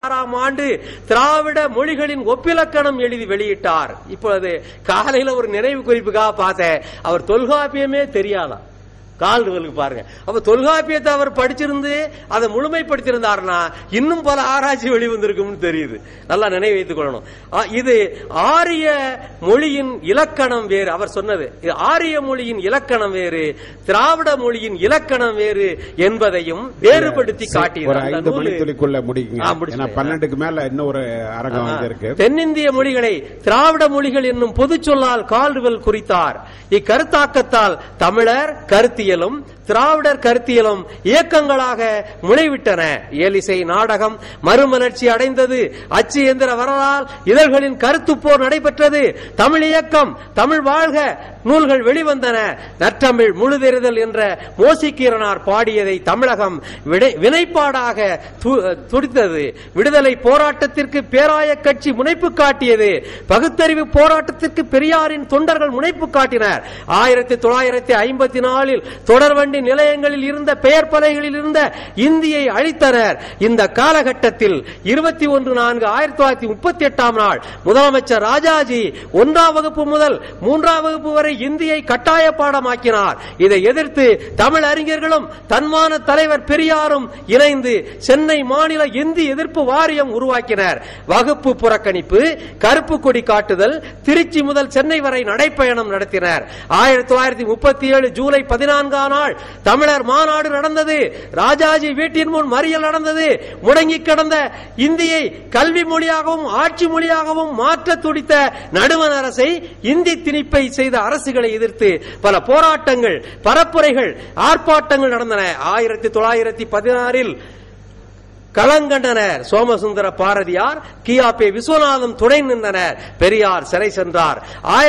ஆண்டு திராவிட மொழிகளின் ஒப்பிலக்கணம் எழுதி வெளியிட்டார். இப்பொழுது காலையில ஒரு நினைவு குறிப்புக்காக பார்த்தேன், அவர் தொல்காப்பியமே தெரியாதான் கால்டுவெலுக்கு பாருங்க. அப்ப தொல்காப்பியத்தை அவர் படிச்சிருந்து அதை முழுமைப்படுத்தியிருந்தாருன்னா இன்னும் பல ஆராய்ச்சி வெளிவந்திருக்கும் தெரியுது. நல்லா நினைவு வைத்துக் கொள்ளணும். இது ஆரிய மொழியின் இலக்கணம் வேறு. அவர் சொன்னது ஆரிய மொழியின் இலக்கணம் வேறு, திராவிட மொழியின் இலக்கணம் வேறு என்பதையும் வேறுபடுத்தி காட்டினார். தென்னிந்திய மொழிகளை திராவிட மொழிகள் என்னும் பொது சொல்லால் கால்டுவெல் குறித்தார். இக்கருத்தாக்கத்தால் தமிழர் கருத்தியலும் திராவிடர் கருத்தியலும் இயக்கங்களாக முளைவிட்டன. இயலிசை நாடகம் மறுமலர்ச்சி அடைந்தது. அச்சு எந்திர வரலால் இதழ்களின் கருத்து போர் நடைபெற்றது. தமிழ் இயக்கம், தமிழ் வாழ்க நூல்கள் வெளிவந்தன. நற்றமிழ் முழுதெறிதல் என்ற மோசிக்கீரனார் பாடியதை தமிழகம் வினைப்பாடாக துடித்தது. விடுதலை போராட்டத்திற்கு பேராய கட்சி முனைப்பு காட்டியது. பகுத்தறிவு போராட்டத்திற்கு பெரியாரின் தொண்டர்கள் முனைப்பு காட்டினர். 1954 தொடர்வண்டி நிலையங்களில் இருந்த பெயர் பலகைகளில் இருந்த இந்தியை அழித்தனர். இந்த காலகட்டத்தில் 21/4/1938 முதலமைச்சர் ராஜாஜி 1ஆம் வகுப்பு முதல் 3ஆம் வகுப்பு வரை இந்தியை கட்டாய பாடமாக்கினார். இதை எதிர்த்து தமிழ் அறிஞர்களும் தன்மான தலைவர் பெரியாரும் இணைந்து சென்னை மாநில இந்தி எதிர்ப்பு வாரியம் உருவாக்கினர். வகுப்பு புறக்கணிப்பு, கருப்பு கொடி காட்டுதல், திருச்சி முதல் சென்னை வரை நடைப்பயணம் நடத்தினர். 1937 ஜூலை 14ஆம் நாள் தமிழர் மாநாடு நடந்தது. ராஜாஜி வீட்டின் முன் மறியல் நடந்தது. முடங்கி கிடந்த இந்தியை கல்வி மொழியாகவும் ஆட்சி மொழியாகவும் மாற்ற துடித்த நடுவண் அரசை இந்தி திணிப்பை செய்த அரசுகளை எதிர்த்து பல போராட்டங்கள், பரப்புரைகள், ஆர்ப்பாட்டங்கள் நடந்தன. 1916 களங்கண்டனர். சோமசுந்தர பாரதியார், கியாபே விஸ்வநாதம் துணை நின்றனர். பெரியார் சிறை சென்றார்.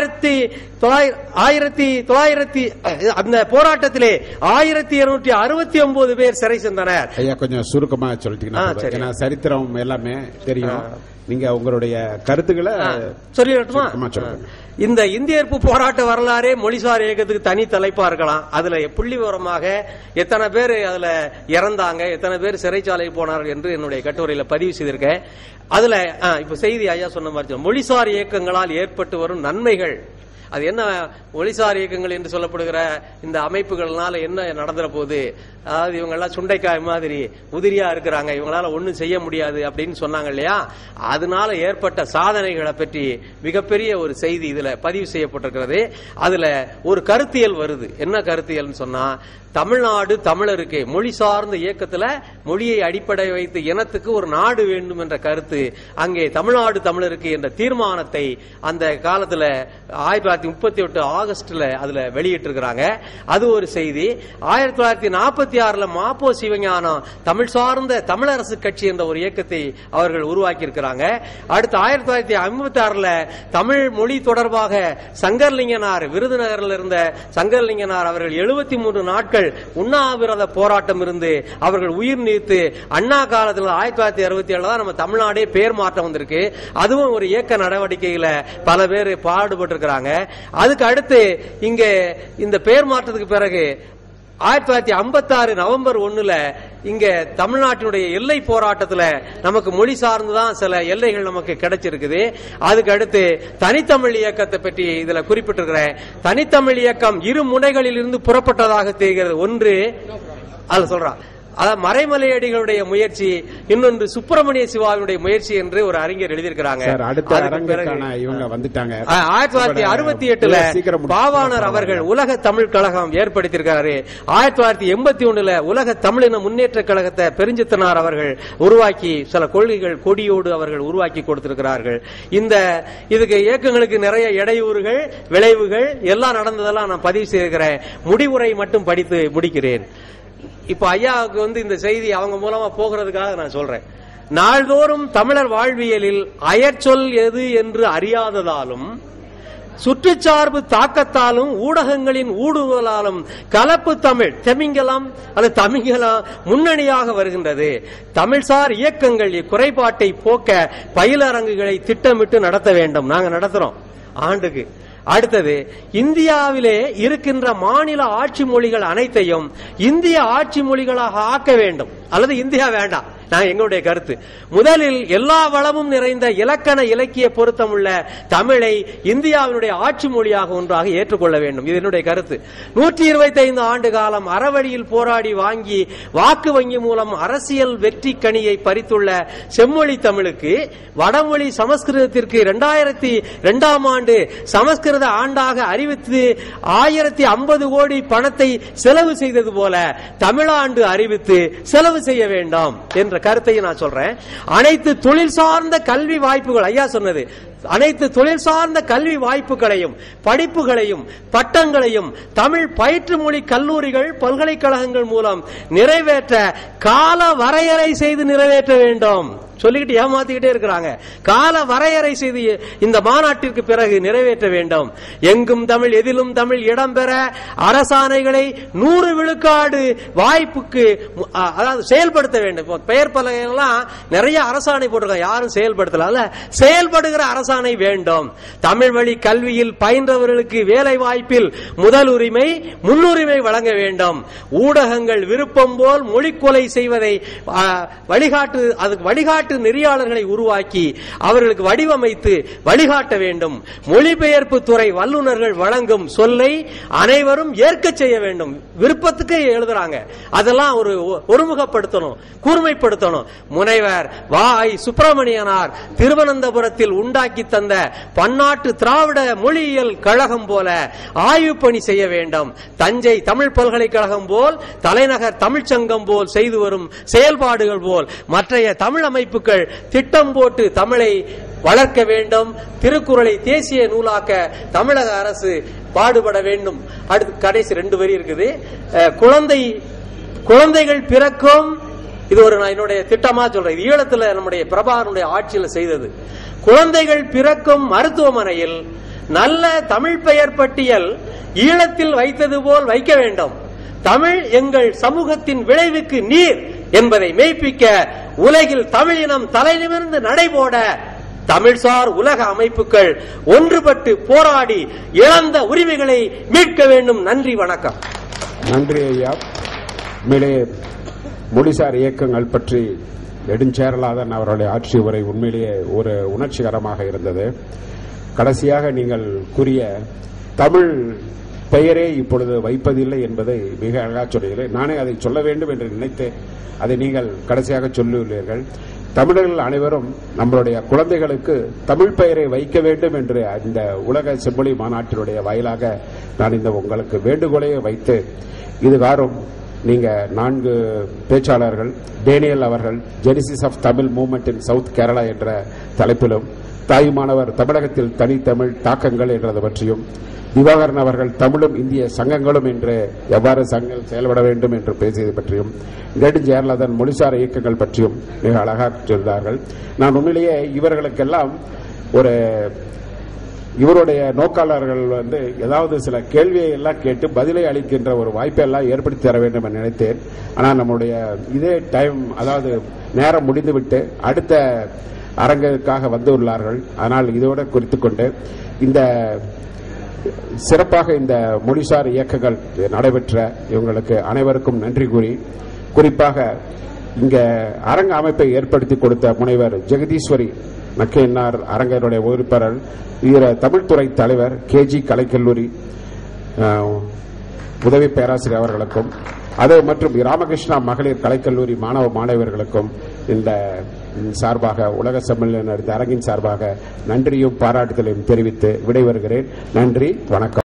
1900 அந்த போராட்டத்திலே 1269 பேர் சிறை சென்றனர். ஐயா கொஞ்சம் சுருக்கமா சொல்லிட்டீங்கன்னா சரித்திரம் எல்லாமே தெரியும். நீங்க உங்களுடைய கருத்துக்களை சொல்லிடட்டுமா? இந்த இந்திய எதிர்ப்பு போராட்ட வரலாறே மொழிசார் இயக்கத்துக்கு தனி தலைப்பா இருக்கலாம். அதுல புள்ளி விவரமாக எத்தனை பேர் அதுல இறந்தாங்க, எத்தனை பேர் சிறைச்சாலை போனார்கள் என்று என்னுடைய கட்டுரையில பதிவு செய்திருக்கேன். அதுல இப்ப செய்தி ஐயா சொன்ன மாதிரி மொழிசார் இயக்கங்களால் ஏற்பட்டு வரும் நன்மைகள், அது என்ன மொழிசார் இயக்கங்கள் என்று சொல்லப்படுகிற இந்த அமைப்புகள்னால என்ன நடந்துற போது, அதாவது இவங்க எல்லாம் சுண்டைக்காய் மாதிரி உதிரியா இருக்கிறாங்க, இவங்களால ஒன்னும் செய்ய முடியாது அப்படின்னு சொன்னாங்க இல்லையா, அதனால ஏற்பட்ட சாதனைகளை பற்றி மிகப்பெரிய ஒரு செய்தி இதுல பதிவு செய்யப்பட்டிருக்கிறது. அதுல ஒரு கருத்தியல் வருது. என்ன கருத்தியல் சொன்னா, தமிழ்நாடு தமிழருக்கு மொழி சார்ந்த இயக்கத்துல மொழியை அடிப்படை வைத்து இனத்துக்கு ஒரு நாடு வேண்டும் என்ற கருத்து அங்கே தமிழ்நாடு தமிழருக்கு என்ற தீர்மானத்தை அந்த காலத்துல 1938 ஆகஸ்ட்ல அதுல வெளியிட்டிருக்கிறாங்க. அது ஒரு செய்தி. 1946 மாப்போ சிவஞானம் தமிழ் சார்ந்த தமிழரசு கட்சி என்ற ஒரு இயக்கத்தை அவர்கள் உருவாக்கி இருக்கிறாங்க. அடுத்து 1956 தமிழ் மொழி தொடர்பாக சங்கர்லிங்கனார், விருதுநகரில் இருந்த சங்கர்லிங்கனார் அவர்கள் 73 நாட்கள் உண்ணாவிரத போராட்டம் இருந்து அவர்கள் உயிர் நீத்து அண்ணா காலத்தில் 1967 தான் நம்ம தமிழ்நாடே பேர் மாற்றம் வந்திருக்கு. அதுவும் ஒரு இயக்க நடவடிக்கையில பல பேர் பாடுபட்டு இருக்கிறாங்க. அதுக்கு அடுத்து இங்க இந்த பேர் மாற்றத்துக்கு பிறகு 1956 நவம்பர் 1 இங்க தமிழ்நாட்டினுடைய எல்லை போராட்டத்துல நமக்கு மொழி சார்ந்துதான் சில எல்லைகள் நமக்கு கிடைச்சிருக்குது. அதுக்கு அடுத்து தனித்தமிழ் இயக்கத்தை பற்றி இதுல குறிப்பிட்டிருக்கிறேன். தனித்தமிழ் இயக்கம் இரு முனைகளில் இருந்து புறப்பட்டதாக தெரிகிறது. ஒன்று அது சொல்றான், அதாவது மறைமலையடிகளுடைய முயற்சி, இன்னொன்று சுப்பிரமணிய சிவாவினுடைய முயற்சி என்று ஒரு அறிஞர் எழுதியிருக்கிறாங்க. 1968 பாவாணர் அவர்கள் உலக தமிழ் கழகம் ஏற்படுத்தியிருக்கிறாரு. 1981 உலக தமிழின முன்னேற்ற கழகத்தை பெருஞ்சித்தனார் அவர்கள் உருவாக்கி சில கொள்கைகள் கொடியோடு அவர்கள் உருவாக்கி கொடுத்திருக்கிறார்கள். இந்த இதுக்கு இயக்கங்களுக்கு நிறைய இடையூறுகள், விளைவுகள் எல்லாம் நடந்ததெல்லாம் நான் பதிவு செய்திருக்கிறேன். முடிவுரை மட்டும் படித்து முடிக்கிறேன். இப்ப ஐயாவுக்கு இந்த செய்தி அவங்க மூலமா போகிறதுக்காக நான் சொல்றேன். நாள்தோறும் தமிழர் வாழ்வியலில் அயற்சொல் எது என்று அறியாததாலும், சுற்றுச்சார்பு தாக்கத்தாலும், ஊடகங்களின் ஊடுருவலாலும் கலப்பு தமிழ் திமிங்கலம் அல்லது தமிங்கலம் முன்னணியாக வருகின்றது. தமிழ்சார் இயக்கங்கள் இக்குறைபாட்டை போக்க பயிலரங்குகளை திட்டமிட்டு நடத்த வேண்டும். நாங்க நடத்துறோம் ஆண்டுக்கு. அடுத்தது, இந்தியாவிலே இருக்கின்ற மாநில ஆட்சி மொழிகள் அனைத்தையும் இந்திய ஆட்சி மொழிகளாக ஆக்க வேண்டும். அல்லது இந்தியா வேண்டாம், நான் எங்களுடைய கருத்து. முதலில் எல்லா வளமும் நிறைந்த இலக்கண இலக்கிய பொருத்தமுள்ள தமிழை இந்தியாவினுடைய ஆட்சி மொழியாக ஒன்றாக ஏற்றுக்கொள்ள வேண்டும். இது என்னுடைய கருத்து. 125 ஆண்டு காலம் அறவழியில் போராடி வாங்கி வாக்கு வங்கி மூலம் அரசியல் வெற்றி கனியை பறித்துள்ள செம்மொழி தமிழுக்கு வடமொழி சமஸ்கிருதத்திற்கு 2002ஆம் ஆண்டு சமஸ்கிருத ஆண்டாக அறிவித்து 1050 கோடி பணத்தை செலவு செய்தது போல தமிழாண்டு அறிவித்து செலவு செய்ய வேண்டாம் என்ற கருத்தை நான் சொல்றேன். அனைத்து தொழில் சார்ந்த கல்வி வாய்ப்புகள், ஐயா சொன்னது, அனைத்து தொழில் சார்ந்த கல்வி வாய்ப்புகளையும் படிப்புகளையும் பட்டங்களையும் தமிழ் பயிற்று மொழி கல்லூரிகள் பல்கலைக்கழகங்கள் மூலம் நிறைவேற்ற கால வரையறை செய்து நிறைவேற்ற வேண்டும். சொல்லிக்கிட்டு ஏமாத்திக்கிட்டே இருக்கிறாங்க. கால வரையறை செய்து இந்த மாநாட்டிற்கு பிறகு நிறைவேற்ற வேண்டும். எங்கும் தமிழ் எதிலும் தமிழ் இடம்பெற அரசாணைகளை 100 விழுக்காடு வாய்ப்புக்கு அதாவது செயல்படுத்த வேண்டும். பெயர் பலகைலாம் நிறைய அரசாணை போட்டிருக்காங்க, யாரும் செயல்படுத்தல. செயல்படுகிற அரசாணை வேண்டும். தமிழ் வழி கல்வியில் பயின்றவர்களுக்கு வேலை வாய்ப்பில் முதல் உரிமை முன்னுரிமை வழங்க வேண்டும். ஊடகங்கள் விருப்பம் போல் மொழிக்கொலை செய்வதை வழிகாட்டு நெறியாளர்களை உருவாக்கி அவர்களுக்கு வடிவமைத்து வழிகாட்ட வேண்டும். மொழிபெயர்ப்பு துறை வல்லுநர்கள் வழங்கும் சொல்லை அனைவரும் ஏற்க செய்ய வேண்டும். விருப்பத்துக்கு எழுதுறாங்க, அதெல்லாம் ஒருமுகப்படுத்தணும், கூர்மைப்படுத்தணும். முனைவர் வாய் சுப்பிரமணியனார் திருவனந்தபுரத்தில் உண்டாக்கி தந்த பன்னாட்டு திராவிட மொழியியல் கழகம் போல ஆய்வு பணி செய்ய வேண்டும். தஞ்சை தமிழ் பல்கலைக்கழகம் போல் தலைநகர் தமிழ்ச்சங்கம் போல் செய்து வரும் செயல்பாடுகள் போல் மற்றைய தமிழ் அமைப்புகள் திட்டம் போட்டு தமிழை வளர்க்க வேண்டும். திருக்குறளை தேசிய நூலாக்க தமிழக அரசு பாடுபட வேண்டும். அடுத்து கடைசி 2 வரி இருக்குது. குழந்தைகள் பிறக்கும், இது நான் என்னுடைய திட்டமா சொல்றேன். ஈழத்துல நம்முடைய பிரபாகரனுடைய ஆட்சியில் செய்தது. குழந்தைகள் பிறக்கும் மருத்துவமனையில் நல்ல தமிழ் பெயர் பட்டியல் ஈழத்தில் வைத்தது போல் வைக்க வேண்டும். தமிழ் எங்கள் சமூகத்தின் விளைவுக்கு நீர் என்பதை மெய்ப்பிக்க உலகில் தமிழினம் தலை நிமிர்ந்து நடைபோட தமிழ்சார் உலக அமைப்புகள் ஒன்றுபட்டு போராடி இழந்த உரிமைகளை மீட்க வேண்டும். நன்றி, வணக்கம். நன்றி ஐயா. மொழிசார் இயக்கங்கள் பற்றி நெடுஞ்சேரலாதன் அவருடைய ஆட்சி உரை உண்மையிலேயே ஒரு உணர்ச்சிகரமாக இருந்தது. கடைசியாக நீங்கள் கூறிய தமிழ் பெயரே இப்பொழுது வைப்பதில்லை என்பதை மிக அழகாக சொல்கிறேன். நானே அதை சொல்ல வேண்டும் என்று நினைத்தேன், அதை நீங்கள் கடைசியாக சொல்லியுள்ளீர்கள். தமிழர்கள் அனைவரும் நம்மளுடைய குழந்தைகளுக்கு தமிழ் பெயரை வைக்க வேண்டும் என்று இந்த உலக செம்மொழி மாநாட்டினுடைய வாயிலாக நான் இந்த உங்களுக்கு வேண்டுகோளையே வைத்து, இதுகாரும் நீங்க 4 பேச்சாளர்கள், டேனியல் அவர்கள் genesis of Tamil movement in south Kerala என்ற தலைப்பிலும், தாயுமானவர் தமிழகத்தில் தனித்தமிழ் தாக்கங்கள் என்றது பற்றியும், திவாகரன் அவர்கள் தமிழும் இந்திய சங்கங்களும் என்று எவ்வாறு சங்கங்கள் செயல்பட வேண்டும் என்று பேசியது பற்றியும், நெடுஞ்சேரலாதன் மொழிசார் இயக்கங்கள் பற்றியும் மிக அழகாக சொல்கிறார்கள். நான் உண்மையிலேயே இவர்களுக்கெல்லாம் இவருடைய நோக்காளர்கள் ஏதாவது சில கேள்வியை எல்லாம் கேட்டு பதிலை அளிக்கின்ற ஒரு வாய்ப்பை எல்லாம் ஏற்படுத்தி தர வேண்டும் என்று நினைத்தேன். ஆனால் நம்முடைய இதே டைம், அதாவது நேரம் முடிந்துவிட்டு அடுத்த அரங்குக்காக வந்துள்ளார்கள். ஆனால் இதோடு குறித்துக் கொண்டு இந்த சிறப்பாக இந்த மொழிசார் இயக்கங்கள் நடைபெற்ற இவங்களுக்கு அனைவருக்கும் நன்றி கூறி, குறிப்பாக இங்க அரங்க அமைப்பை ஏற்படுத்தி கொடுத்த முனைவர் ஜெகதீஸ்வரி நக்கேன்னார் அரங்கனுடைய உறுப்பினர், தமிழ்துறை தலைவர் KG கலைக்கல்லூரி உதவி பேராசிரியர் அவர்களுக்கும், அதே மற்றும் ராமகிருஷ்ணா மகளிர் கலைக்கல்லூரி மாணவ மாணவர்களுக்கும் இந்த சார்பாக உலக செம்மொழி அரங்கின் சார்பாக நன்றியும் பாராட்டுதலையும் தெரிவித்து விடைபெறுகிறேன். நன்றி, வணக்கம்.